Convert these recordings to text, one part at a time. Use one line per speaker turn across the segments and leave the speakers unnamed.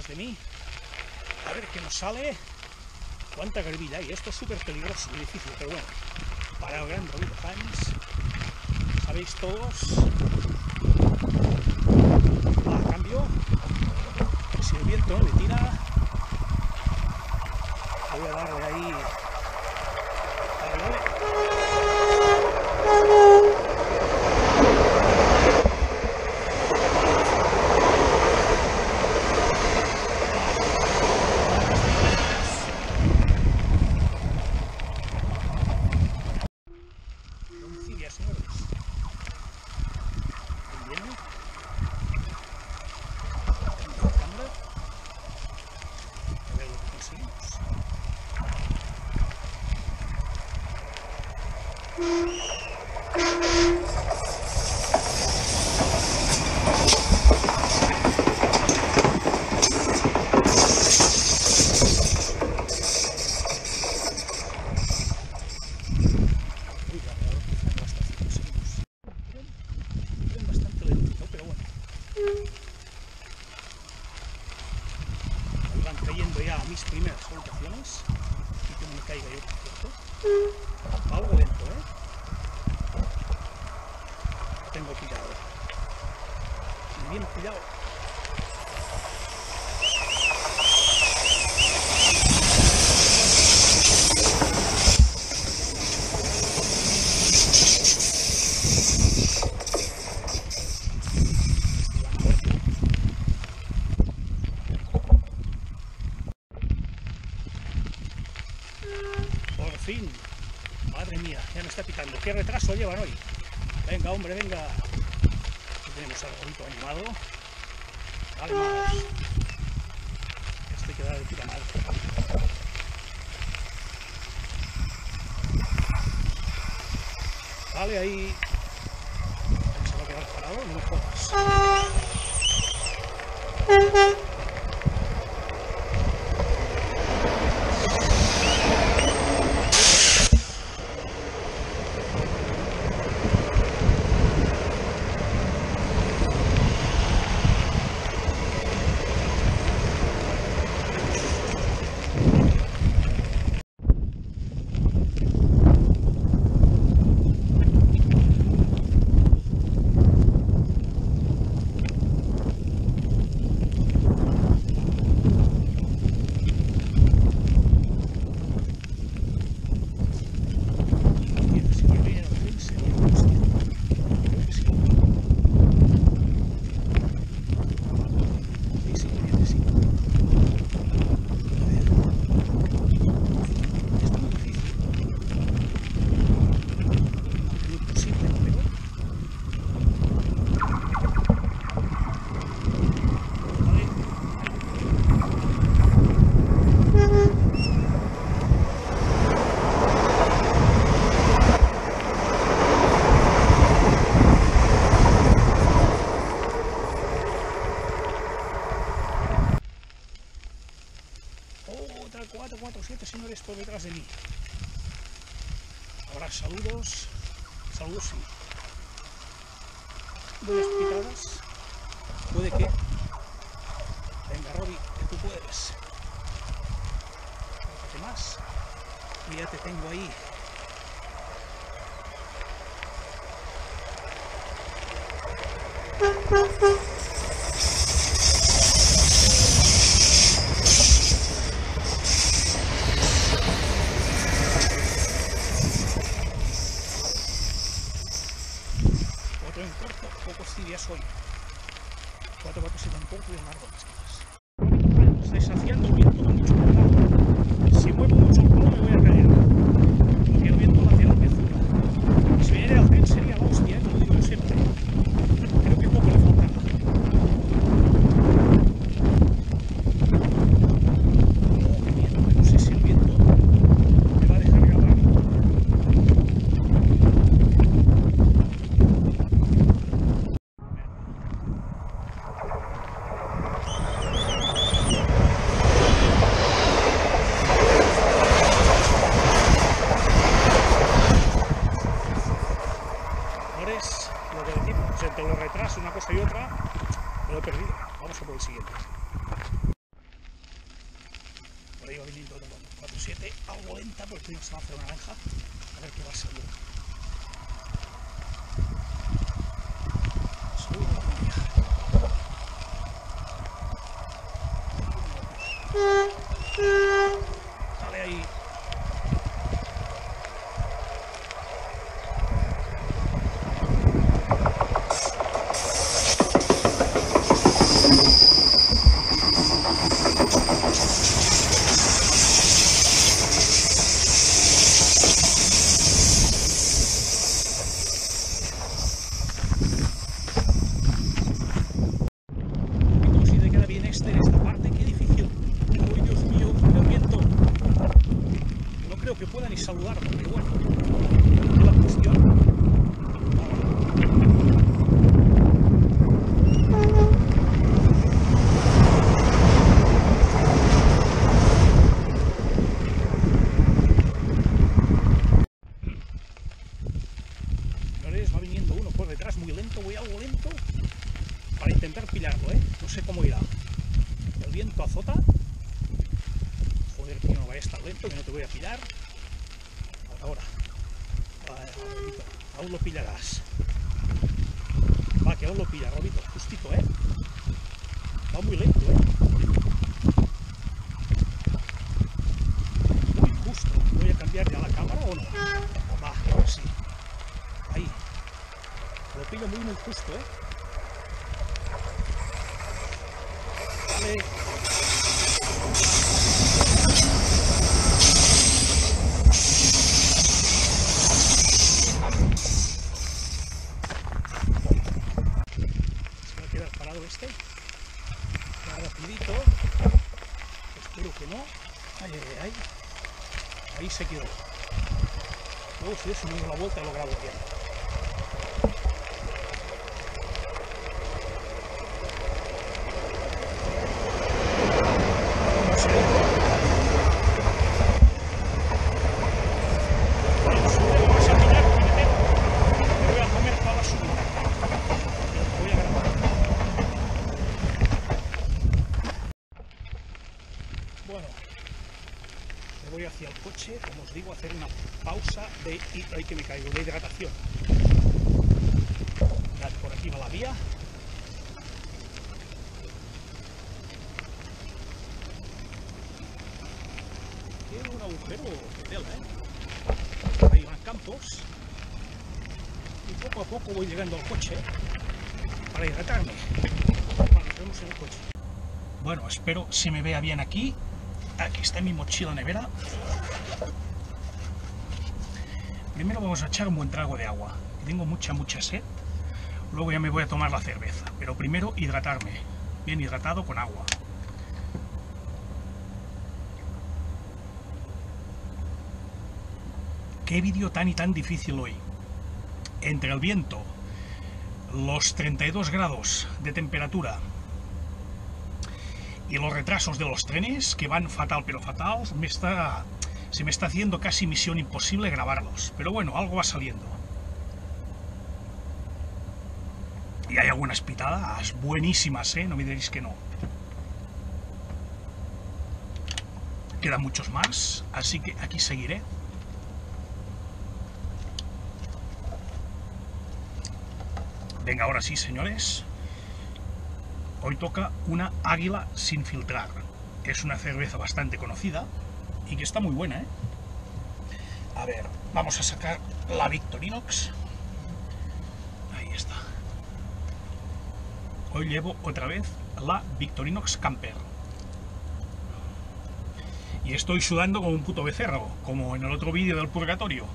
detrás de mí. A ver qué nos sale. Cuánta garbilla hay. Esto es súper peligroso y difícil, pero bueno. Para el gran Rovira Fans, sabéis todos. A cambio, si el viento no me tira, voy a darle ahí. Dale. Mis primeras colocaciones y que no me caiga yo, por cierto. Algo lento, tengo pillado. Bien pillado. Por fin, madre mía, ya me está picando. ¿Qué retraso llevan hoy? Venga, hombre, venga. Aquí tenemos al gorrito animado. Vale, vamos. Este queda de puta madre. Vale, ahí. Se va a quedar parado, no me jodas. Otra 447 señores por detrás de mí. Ahora saludos. Saludos, sí. Buenas picadas. Puede que. Venga, Robbie, que tú puedes. ¿Qué más? Y ya te tengo ahí. Otro en corto, pocos tibias hoy. 447 en corto y en largo las quedas. Desafiando el viento con mucho cuidado. Si muevo mucho el culo me voy a caer. Porque el viento va hacia la mezcla. Si viniera al tren sería la hostia, lo digo yo siempre. Creo que poco le falta. No sé si el viento me va a dejar grabar. hacer naranja, a ver qué va a salir. Sale ahí. Si te queda bien esta parte, qué difícil. Uy, Dios mío, el viento. No creo que pueda ni saludarlo, pero bueno. La cuestión. Va viniendo uno por detrás muy lento, voy algo lento para intentar pillarlo, no sé cómo irá. El viento azota. Joder, tío, no vaya a estar lento, que no te voy a pillar. Ahora. Robito, aún lo pillarás. Va, que aún lo pilla, Robito, justito, Va muy lento, Muy justo. ¿Voy a cambiar ya la cámara o no? Va, ahora sí. Ahí. Lo pillo muy justo, Vale. Se va a quedar parado este. Va rapidito. Espero que no. Ay. Ahí se quedó. Luego si yo se me dio la vuelta lo grabo bien. Bueno, me voy hacia el coche, como os digo, a hacer una pausa de hidratación. Mirad, por aquí va la vía. Tiene un agujero de tela, Ahí van campos. Y poco a poco voy llegando al coche para hidratarme. Bueno, nos vemos en el coche. Bueno, espero se me vea bien aquí. Aquí está mi mochila nevera. Primero vamos a echar un buen trago de agua. Tengo mucha sed. Luego ya me voy a tomar la cerveza. Pero primero hidratarme. Bien hidratado con agua. Qué vídeo tan y tan difícil hoy. Entre el viento, los 32 grados de temperatura y los retrasos de los trenes, que van fatal pero fatal, se me está haciendo casi misión imposible grabarlos. Pero bueno, algo va saliendo. Y hay algunas pitadas buenísimas, no me diréis que no. Quedan muchos más, así que aquí seguiré. Venga, ahora sí, señores. Hoy toca una Águila sin filtrar. Es una cerveza bastante conocida y que está muy buena, A ver, vamos a sacar la Victorinox. Ahí está. Hoy llevo otra vez la Victorinox Camper. Y estoy sudando como un puto becerro, como en el otro vídeo del purgatorio.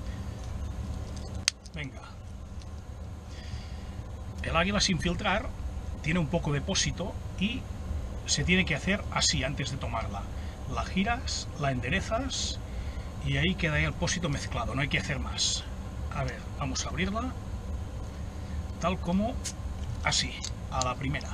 Venga. El Águila sin filtrar tiene un poco de depósito y se tiene que hacer así antes de tomarla. La giras, la enderezas y ahí queda el depósito mezclado, no hay que hacer más. A ver, vamos a abrirla tal como así, a la primera.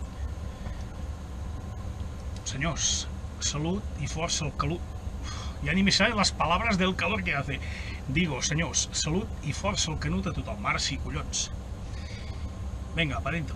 Señores, salud y fuerza el calor. Ya ni me salen las palabras del calor que hace. Digo, señores, salud y fuerza el canut a tothom. Ara sí, collons. Venga, para adentro.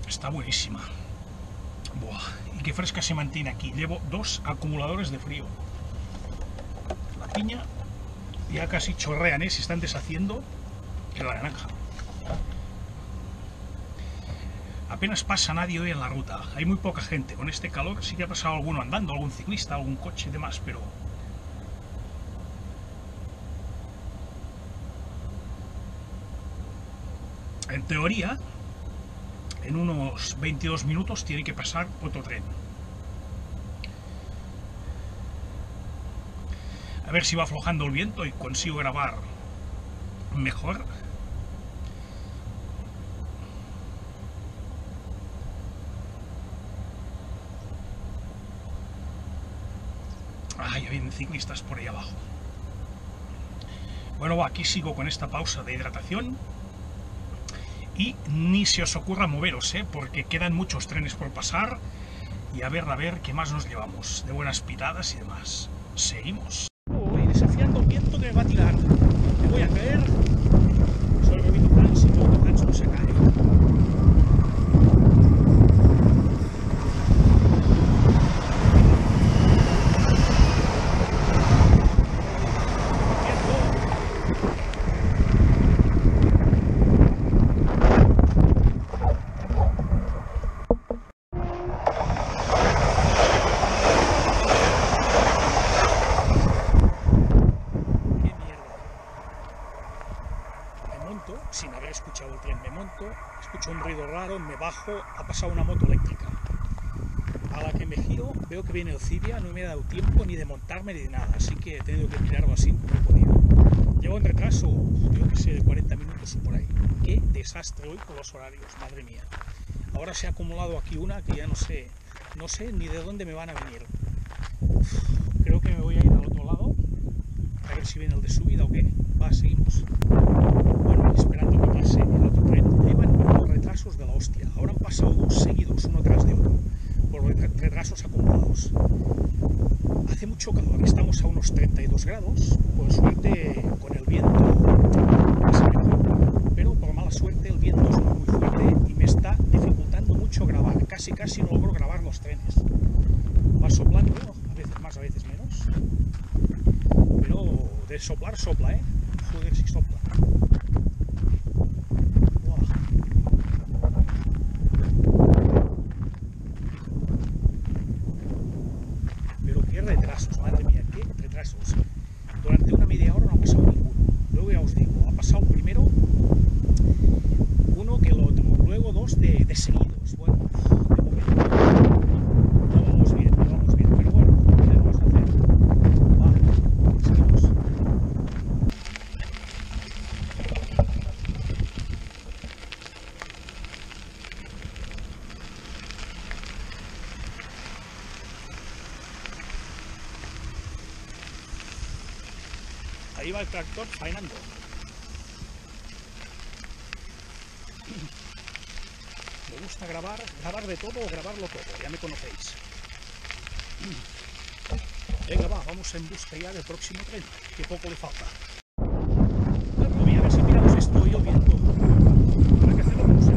Está buenísima. Buah, y qué fresca se mantiene aquí. Llevo 2 acumuladores de frío. La piña ya casi chorrean, se están deshaciendo. Y la naranja. Apenas pasa nadie hoy en la ruta. Hay muy poca gente. Con este calor sí que ha pasado alguno andando, algún ciclista, algún coche y demás, pero... En teoría, en unos 22 minutos tiene que pasar otro tren. A ver si va aflojando el viento y consigo grabar mejor. Ay, vienen ciclistas por ahí abajo. Bueno, va, aquí sigo con esta pausa de hidratación. Y ni se os ocurra moveros, porque quedan muchos trenes por pasar. Y a ver qué más nos llevamos. De buenas pitadas y demás. Seguimos. Voy desafiando el viento que me va a tirar. Me voy a caer. Soy Robin Hans y todo Hans no se cae. Sin haber escuchado el tren, me monto, escucho un ruido raro, me bajo, ha pasado una moto eléctrica. A la que me giro, veo que viene el Cibia, no me ha dado tiempo ni de montarme ni de nada, así que he tenido que mirarlo así como he podido. Llevo un retraso, yo que sé, de 40 minutos o por ahí. Qué desastre hoy con los horarios, madre mía. Ahora se ha acumulado aquí una que ya no sé ni de dónde me van a venir. Creo que me voy a ir al otro lado, a ver si viene el de subida o qué. Va, seguimos. Bueno, esperando que pase el otro tren. Llevan unos retrasos de la hostia. Ahora han pasado 2 seguidos, uno tras de otro, por retrasos acumulados. Hace mucho calor, estamos a unos 32 grados. Por suerte, con el viento, pero por mala suerte el viento es muy fuerte y me está dificultando mucho grabar. Casi no logro grabar los trenes. Va soplando, a veces más, a veces menos. Pero de soplar, sopla, Joder, si sopla. Pero qué retrasos, madre mía, qué retrasos. Durante una media hora no ha pasado ninguno. Luego ya os digo, ha pasado primero uno que el otro, luego 2 de seguidos. Bueno, de momento no vamos bien, pero bueno, ¿qué le vamos a hacer? Va, seguimos. Ahí va el tractor faenando. Me gusta grabar de todo o grabarlo todo, ya me conocéis. Venga, vamos en busca ya del próximo tren, que poco le falta. Voy a ver si miramos esto y el viento. Para que hacemos música.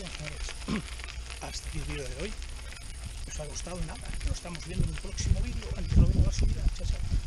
bien, señores. Hasta aquí el vídeo de hoy. ¿Os ha gustado? Nada. Nos estamos viendo en un próximo vídeo. Antes lo vengo a subir. Chao, chao.